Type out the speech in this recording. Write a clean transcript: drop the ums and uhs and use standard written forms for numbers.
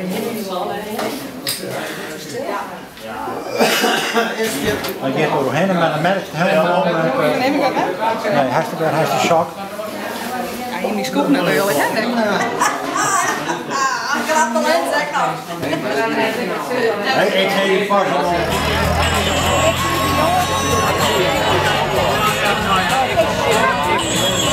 Hij gaat er doorheen en men merkt helemaal... Neem ik dat mee? Nee, hij is de shock. Ja, in die scoop natuurlijk, hè? Nee, ik geef je pas al.